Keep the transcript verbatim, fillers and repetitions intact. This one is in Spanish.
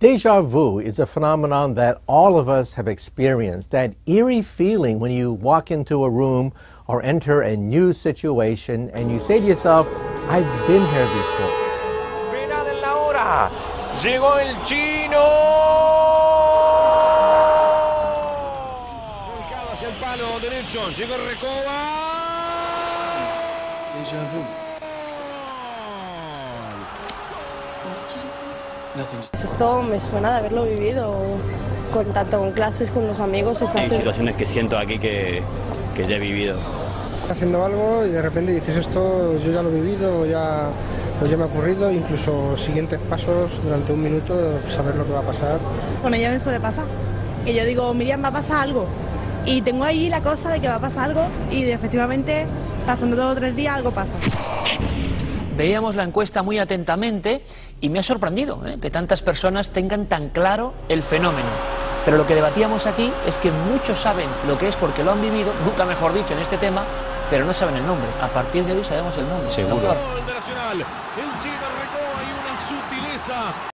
Deja vu is a phenomenon that all of us have experienced, that eerie feeling when you walk into a room or enter a new situation and you say to yourself, I've been here before. Penal en la hora. Llegó el chino. Volcado hacia el palo derecho. Llegó Recoba. Deja vu. Esto me suena de haberlo vivido, con, tanto con clases, con los amigos. Hay situaciones que siento aquí que, que ya he vivido. Haciendo algo y de repente dices esto yo ya lo he vivido, ya, pues ya me ha ocurrido, incluso siguientes pasos durante un minuto, saber lo que va a pasar. Con ella me suele pasar, que yo digo, Miriam, va a pasar algo, y tengo ahí la cosa de que va a pasar algo, y efectivamente, pasando dos o tres días, algo pasa. Veíamos la encuesta muy atentamente y me ha sorprendido ¿eh? que tantas personas tengan tan claro el fenómeno. Pero lo que debatíamos aquí es que muchos saben lo que es porque lo han vivido, nunca mejor dicho en este tema, pero no saben el nombre. A partir de hoy sabemos el nombre. Seguro. El chino Recoba y una sutileza.